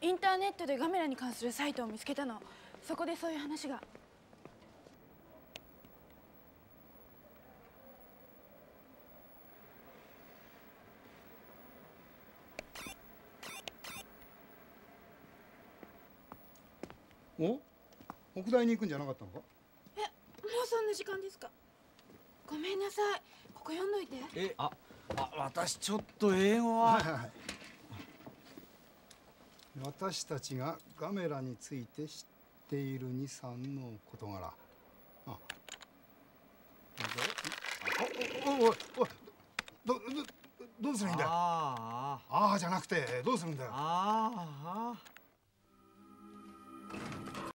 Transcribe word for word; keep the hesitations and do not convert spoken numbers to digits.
インターネットでガメラに関するサイトを見つけたの。そこでそういう話が。 お、北大に行くんじゃなかったのか？ え、もうそんな時間ですか？ごめんなさい、ここ読んどいて。 え、あ、あ、私ちょっと英語は。 はいはいはい。私たちがガメラについて知っているに、さんの事柄。あ、おおおおいおい、どどどうするんだよ。 あああじゃなくてどうするんだよ。 ああああ。